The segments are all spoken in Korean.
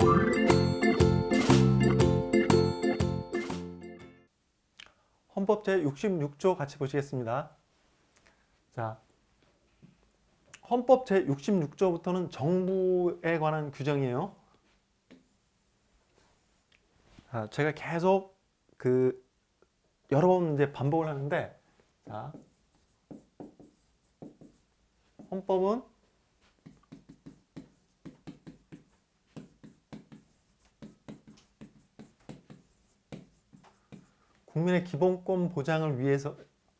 헌법 제66조 같이 보시겠습니다. 자, 헌법 제66조부터는 정부에 관한 규정이에요. 자, 제가 계속 여러 번 이제 반복을 하는데, 자, 헌법은 국민의 기본권 보장을 위해서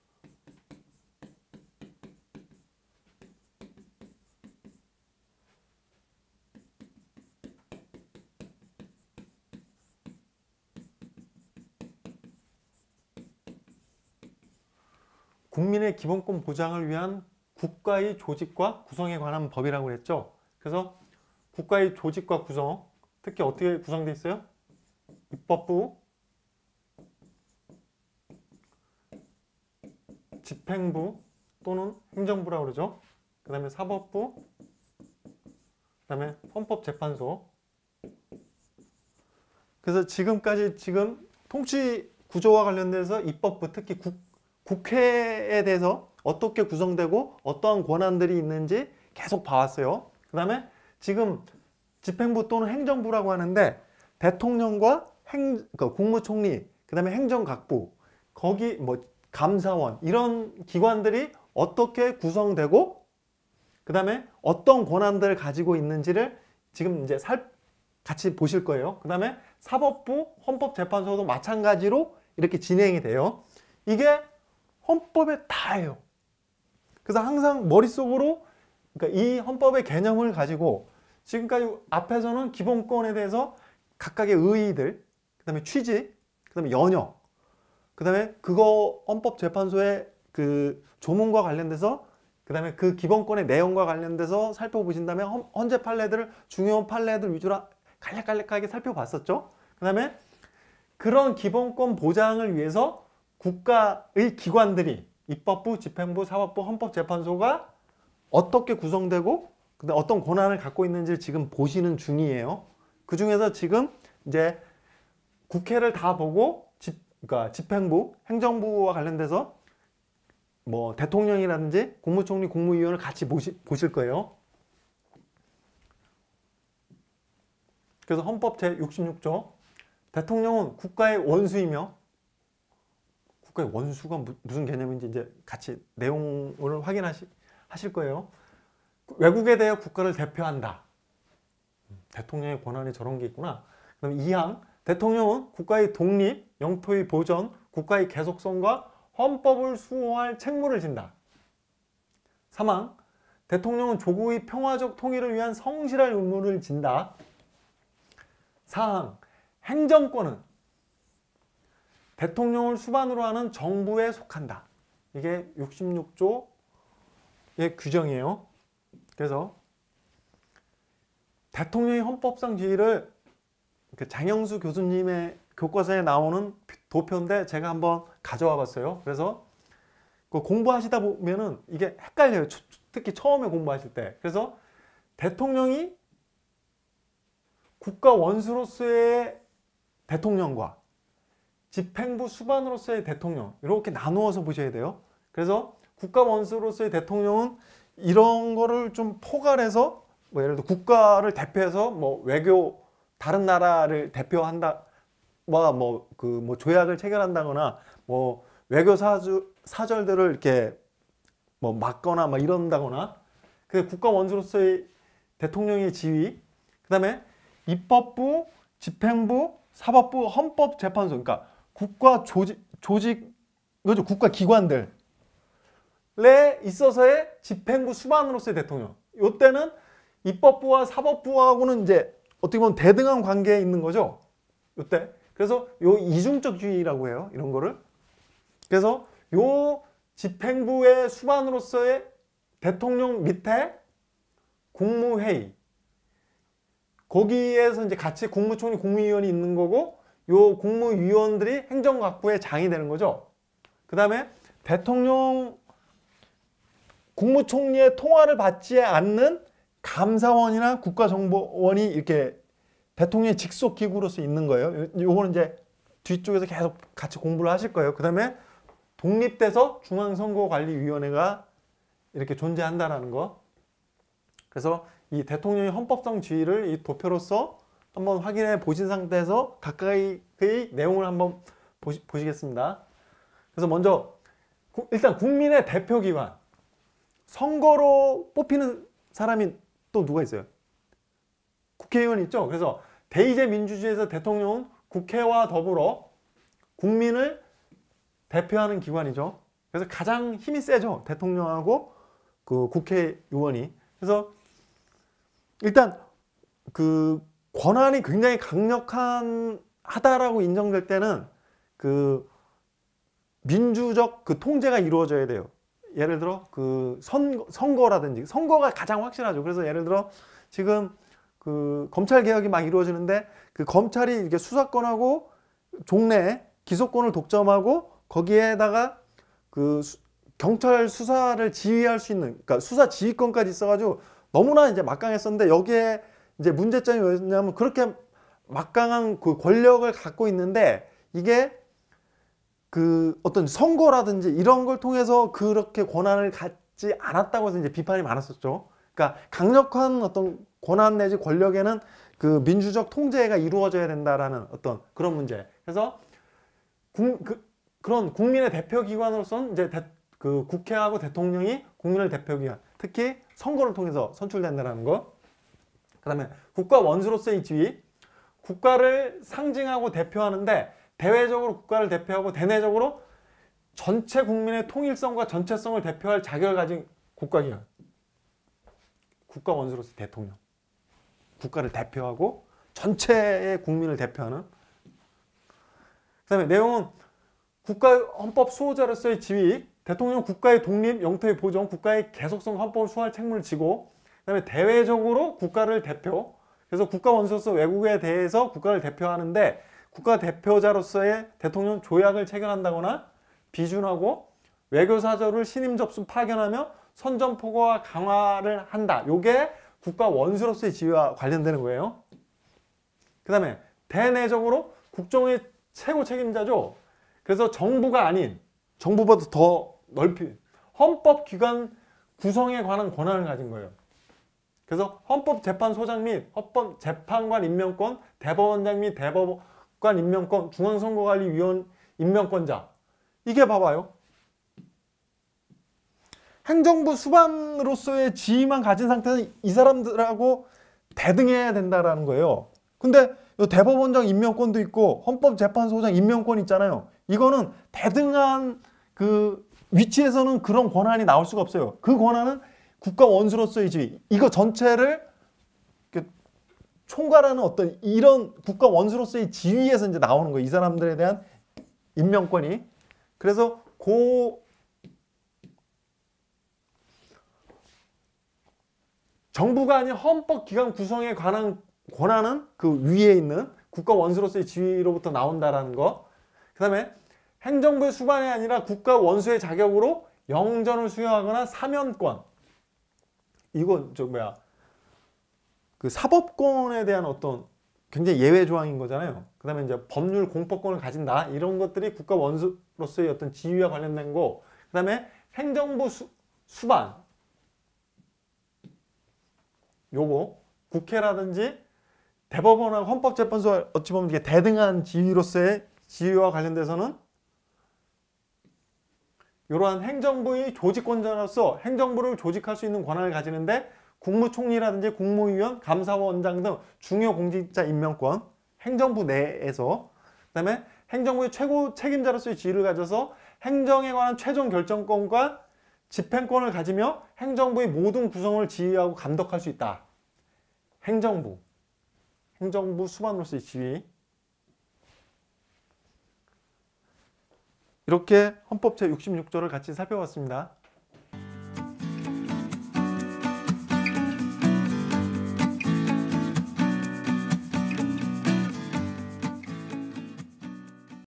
국민의 기본권 보장을 위한 국가의 조직과 구성에 관한 법이라고 했죠. 그래서 국가의 조직과 구성, 특히 어떻게 구성되어 있어요? 입법부, 집행부 또는 행정부라고 그러죠. 그 다음에 사법부, 그 다음에 헌법재판소. 그래서 지금까지 통치 구조와 관련돼서 입법부, 특히 국회에 대해서 어떻게 구성되고 어떠한 권한들이 있는지 계속 봐왔어요. 그 다음에 지금 집행부 또는 행정부라고 하는데 대통령과 국무총리, 그 다음에 행정각부, 거기 감사원, 이런 기관들이 어떻게 구성되고 그 다음에 어떤 권한들을 가지고 있는지를 지금 이제 같이 보실 거예요. 그 다음에 사법부, 헌법재판소도 마찬가지로 이렇게 진행이 돼요. 이게 헌법에 다예요. 그래서 항상 머릿속으로 이 헌법의 개념을 가지고 지금까지 앞에서는 기본권에 대해서 각각의 의의들, 그 다음에 취지, 그 다음에 연역, 그 다음에 그거 헌법재판소의 조문과 관련돼서 그 다음에 그 기본권의 내용과 관련돼서 살펴보신다면 헌재 판례들을 중요 판례들 위주로 간략하게 살펴봤었죠. 그 다음에 그런 기본권 보장을 위해서 국가의 기관들이 입법부, 집행부, 사법부, 헌법재판소가 어떻게 구성되고 그다음 어떤 권한을 갖고 있는지를 지금 보시는 중이에요. 그 중에서 지금 이제 국회를 다 보고 그러니까 집행부, 행정부와 관련돼서 대통령이라든지 국무총리, 국무위원을 같이 보실 거예요. 그래서 헌법 제66조 대통령은 국가의 원수이며, 국가의 원수가 무슨 개념인지 이제 같이 내용을 확인하실 거예요. 외국에 대해 국가를 대표한다. 대통령의 권한에 저런 게 있구나. 그럼 2항 대통령은 국가의 독립, 영토의 보전, 국가의 계속성과 헌법을 수호할 책무를 진다. 3항 대통령은 조국의 평화적 통일을 위한 성실할 의무를 진다. 4항 행정권은 대통령을 수반으로 하는 정부에 속한다. 이게 66조의 규정이에요. 그래서 대통령의 헌법상 지위를 장영수 교수님의 교과서에 나오는 도표인데 제가 한번 가져와 봤어요. 그래서 공부하시다 보면은 이게 헷갈려요. 특히 처음에 공부하실 때. 그래서 대통령이 국가 원수로서의 대통령과 집행부 수반으로서의 대통령, 이렇게 나누어서 보셔야 돼요. 그래서 국가 원수로서의 대통령은 이런 거를 좀 포괄해서 예를 들어 국가를 대표해서 외교, 다른 나라를 대표한다, 조약을 체결한다거나 외교 사절들을 이렇게 막거나 이런다거나, 그 국가 원수로서의 대통령의 지위, 그 다음에 입법부, 집행부, 사법부, 헌법재판소, 그러니까 국가 조직, 그죠? 국가 기관들에 있어서의 집행부 수반으로서의 대통령. 이때는 입법부와 사법부하고는 이제 어떻게 보면 대등한 관계에 있는 거죠. 이때. 그래서 요 이중적주의라고 해요. 이런 거를. 그래서 요 집행부의 수반으로서의 대통령 밑에 국무회의, 거기에서 이제 같이 국무총리, 국무위원이 있는 거고, 요 국무위원들이 행정각부의 장이 되는 거죠. 그 다음에 대통령, 국무총리의 통화를 받지 않는 감사원이나 국가정보원이 이렇게 대통령의 직속 기구로서 있는 거예요. 요거는 이제 뒤쪽에서 계속 같이 공부를 하실 거예요. 그 다음에 독립돼서 중앙선거관리위원회가 이렇게 존재한다라는 거. 그래서 이 대통령의 헌법상 지위를 이 도표로서 한번 확인해 보신 상태에서 가까이의 내용을 한번 보시겠습니다. 그래서 먼저 일단 국민의 대표기관, 선거로 뽑히는 사람이 또 누가 있어요? 국회의원이 있죠. 그래서 대의제 민주주의에서 대통령은 국회와 더불어 국민을 대표하는 기관이죠. 그래서 가장 힘이 세죠. 대통령하고 그 국회의원이. 그래서 일단 그 권한이 굉장히 강력하다라고 인정될 때는 그 민주적 그 통제가 이루어져야 돼요. 예를 들어 그 선거라든지 선거가 가장 확실하죠. 그래서 예를 들어 지금 그 검찰 개혁이 막 이루어지는데 그 검찰이 이렇게 수사권하고 종래 기소권을 독점하고 거기에다가 그 경찰 수사를 지휘할 수 있는, 그러니까 수사 지휘권까지 있어가지고 너무나 이제 막강했었는데 여기에 이제 문제점이 뭐였냐면 그렇게 막강한 그 권력을 갖고 있는데 이게 그 어떤 선거라든지 이런 걸 통해서 그렇게 권한을 갖지 않았다고 해서 이제 비판이 많았었죠. 그러니까 강력한 어떤 권한 내지 권력에는 그 민주적 통제가 이루어져야 된다라는 어떤 그런 문제. 그래서 그런 국민의 대표기관으로서는 이제 그 국회하고 대통령이 국민의 대표기관, 특히 선거를 통해서 선출된다는 거. 그 다음에 국가 원수로서의 지위, 국가를 상징하고 대표하는데 대외적으로 국가를 대표하고 대내적으로 전체 국민의 통일성과 전체성을 대표할 자격을 가진 국가기관. 국가 원수로서 대통령. 국가를 대표하고 전체의 국민을 대표하는. 그 다음에 내용은 국가 헌법 수호자로서의 지위, 대통령 국가의 독립, 영토의 보존, 국가의 계속성 헌법을 수호할 책무를 지고, 그 다음에 대외적으로 국가를 대표, 그래서 국가 원수로서 외국에 대해서 국가를 대표하는데 국가 대표자로서의 대통령 조약을 체결한다거나 비준하고 외교사절을 신임 접수 파견하며 선전포고와 강화를 한다. 요게 국가 원수로서의 지위와 관련되는 거예요. 그 다음에 대내적으로 국정의 최고 책임자죠. 그래서 정부가 아닌, 정부보다 더 넓히 헌법기관 구성에 관한 권한을 가진 거예요. 그래서 헌법재판소장 및 헌법재판관 임명권, 대법원장 및 대법관 임명권, 중앙선거관리위원 임명권자. 이게 봐봐요. 행정부 수반으로서의 지위만 가진 상태에서 이 사람들하고 대등해야 된다라는 거예요. 근데 대법원장 임명권도 있고 헌법재판소장 임명권 있잖아요. 이거는 대등한 그 위치에서는 그런 권한이 나올 수가 없어요. 그 권한은 국가 원수로서의 지위, 이거 전체를 총괄하는 어떤 이런 국가 원수로서의 지위에서 이제 나오는 거예요. 이 사람들에 대한 임명권이. 그래서 정부가 아닌 헌법기관 구성에 관한 권한은 그 위에 있는 국가 원수로서의 지위로부터 나온다라는 거. 그 다음에 행정부의 수반이 아니라 국가 원수의 자격으로 영전을 수여하거나 사면권. 이거 그 사법권에 대한 어떤 굉장히 예외 조항인 거잖아요. 그 다음에 이제 법률 공포권을 가진다. 이런 것들이 국가 원수로서의 어떤 지위와 관련된 거. 그 다음에 행정부 수반. 요거 국회라든지 대법원하고 헌법재판소 어찌 보면 이게 대등한 지위로서의 지위와 관련돼서는 이러한 행정부의 조직권자로서 행정부를 조직할 수 있는 권한을 가지는데 국무총리라든지 국무위원, 감사원장 등 중요 공직자 임명권, 행정부 내에서, 그 다음에 행정부의 최고 책임자로서의 지위를 가져서 행정에 관한 최종 결정권과 집행권을 가지며 행정부의 모든 구성을 지휘하고 감독할 수 있다. 행정부 수반으로서의 지위. 이렇게 헌법 제66조를 같이 살펴봤습니다.